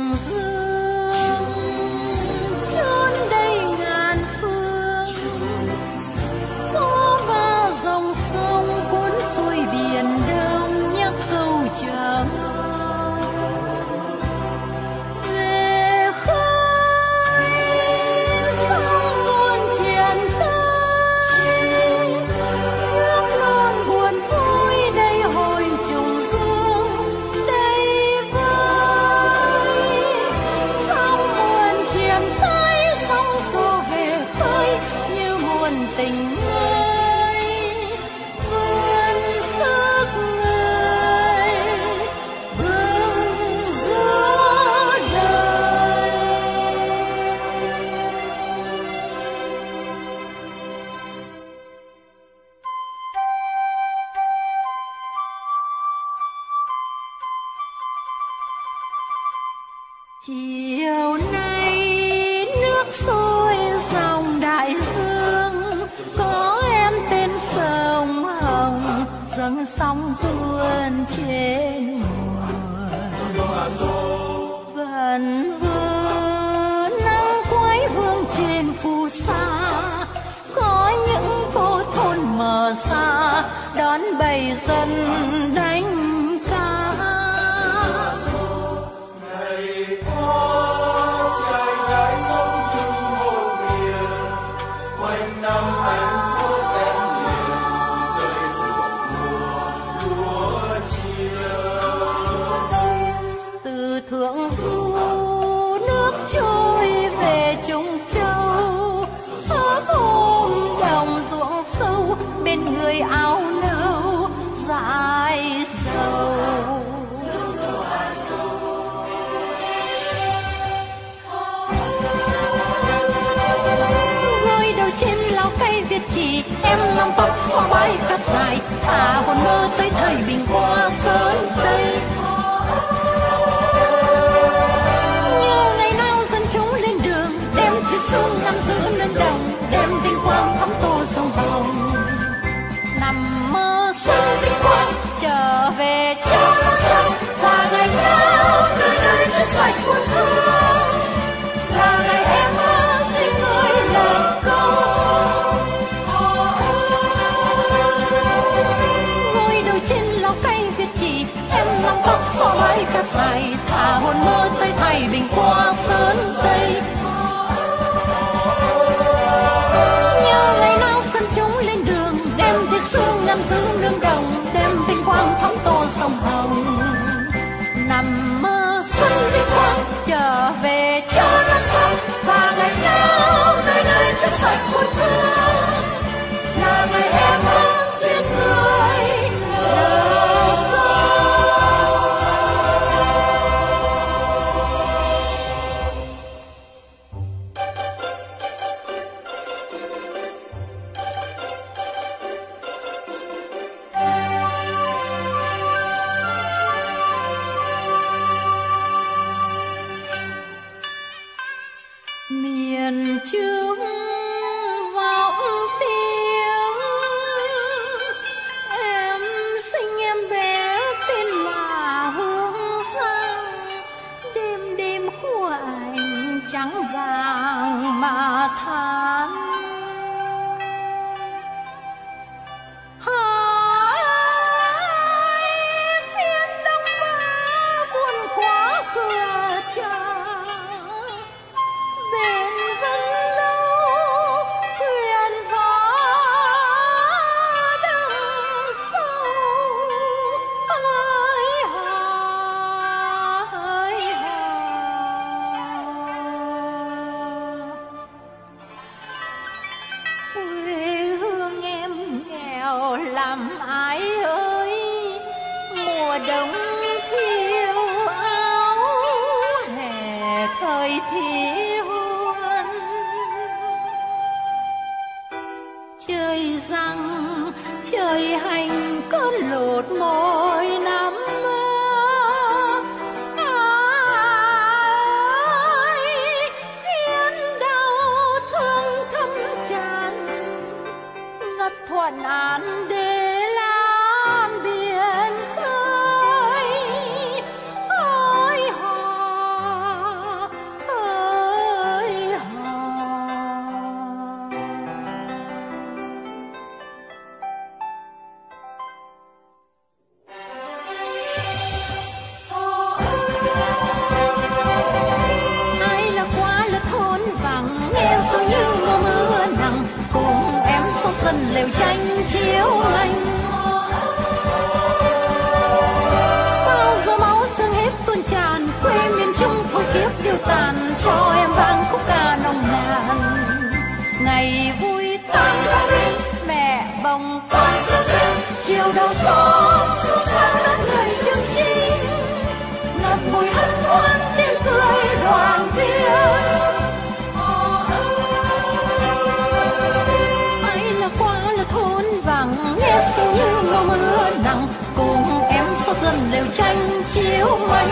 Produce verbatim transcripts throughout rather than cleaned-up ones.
trùng dương chốn đây ngàn phương, có ba dòng sông cuốn xuôi biển đông nhắc câu chờ về khơi sông buồn triền tới, nước non buồn vui đây hồi trùng dương đây vơi, sông buồn triền tới sông xô về khơi như nguồn tình ơi vươn sức người vương giữa đời. Chiều nay nước sôi dòng đại dương, có em tên sông Hồng dâng sóng tuôn trên nguồn. Vần vơ nắng quái vương trên phù sa, có những cô thôn mờ xa đón bầy dân đánh ca. Từ thượng du nước trôi về Trung Châu, ấp ôm đồng ruộng sâu bên người áo nâu dài sầu. Ngồi đầu trên lao cây Việt Trì, em nằm bọc xóa bãi cát dài, thả hồn mơ tới thời bình qua sơn tây. Nhiều ngày nào dân chúng lên đường, đem thiết sung ngắm giữ nương đồng, đem vinh quang thắm tô sông Hồng. Nằm mơ xuân vinh quang trở về cho non sông, và ngày nào nơi nơi chất sạch cuốn hương, là ngày em ơi xin người lời câu. Ngồi đầu trên lao cây Việt Trì, em nằm tóc xõa bãi cát dài, thả hồn mơ tới thay bình qua sơn tây. Nhiều ngày nào dân chúng lên đường, đem thiết sương ngăn giữ nương đồng, đem vinh quang thắm tô sông Hồng. Nằm mơ xuân vinh quang trở về cho non sông, và ngày nào nơi nơi chất sạch cuốn hương, là ngày em ơi duyên người lời câu. Miền Trung vọng tiếng, em sinh em bé tên là Hương Giang, đêm đêm của anh trắng vàng mà than. Hỏi phiên đông mơ buồn quá cửa trăng, bên vẫn lâu thuyền gió đông sâu ơi hà ơi hà. Quê hương em nghèo làm ai ơi, mùa đông thiếu áo, hè thời thiếu chơi răng chơi hành cơn lụt mỗi năm. Ai khiến đau thương thâm tràn, ngất thuận an để lan biển khơi ôi hà liều tranh chiếu anh. Bao giờ máu xương hết tuôn tràn, quê miền Trung thôi kiếp tiêu tàn, cho em vang khúc ca nồng nàn. Ngày vui tan ra mẹ bồng con sung sinh, chiều đầu xóm xôn xao đất người chương trình, ngập mùi hân hoan tiếng cười đoàn viên. Ai là qua là thôn vàng, nghe sông như mùa mưa nặng, cùng em số dân lều tranh chiếu mây.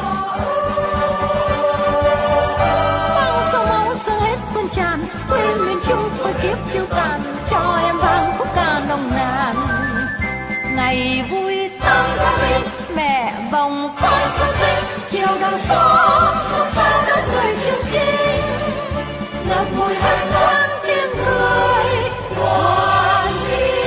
Bao sông máu xương hết tuôn tràn, quê miền Trung thôi kiếp tiêu tàn, cho em vang khúc ca nồng nàn. Ngày vui tan ra mẹ bồng con sung sinh, chiều đầu xóm xôn xao đất người chương trình, ngập mùi hân hoan tiếng cười đoàn viên.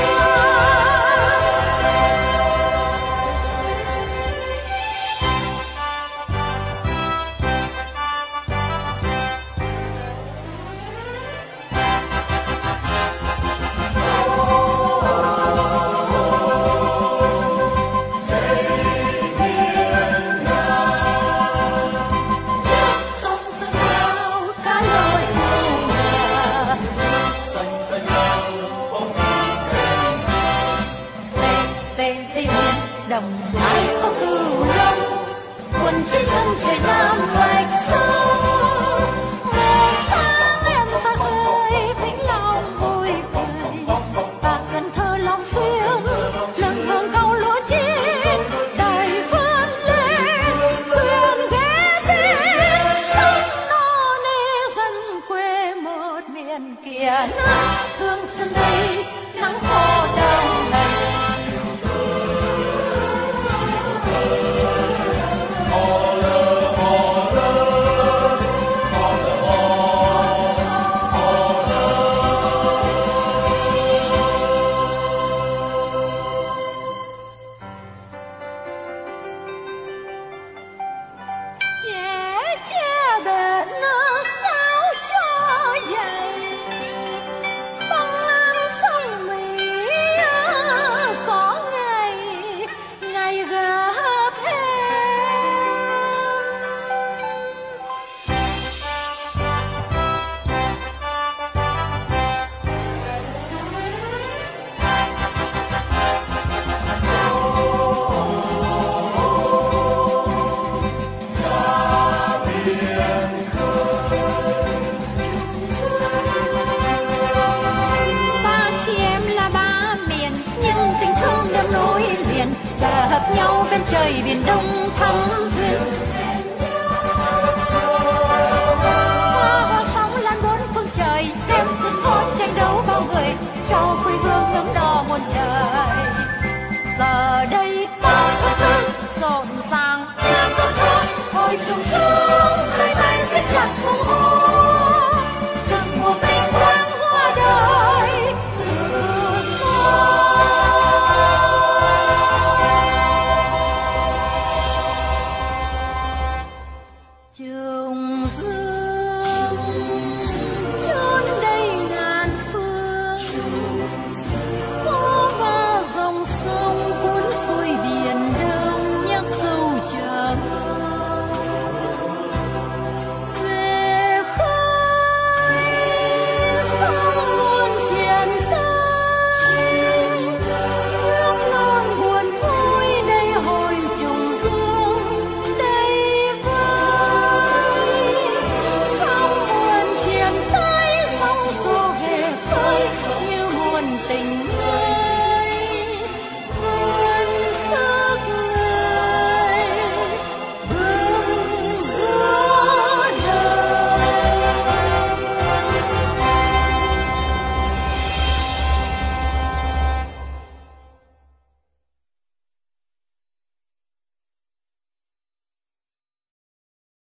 Đồng ai có cửu long, quần trên thân trời Nam Bạch Sông. Mùa sáng em ta ơi, vĩnh lòng vui cười, và Cần Thơ Long Xuyên, lần hương câu lúa chín, đời vươn lên, quyền ghé bên, sông no nê dân quê một miền kia nắng thương xuân đây, nắng khô đông đầy. Hợp nhau bên trời biển Đông thắm duyên, hoa hoa sóng lan bốn phương trời, đem tiếng son tranh đấu bao người, cho quê hương ấm no muôn đời. Giờ đây ta thơ thơ rộn ràng tiếng con thơ, hồi trùng xuống hai tay siết chặt mong hô, rực mùa vinh quang hoa đời từ xa. Trùng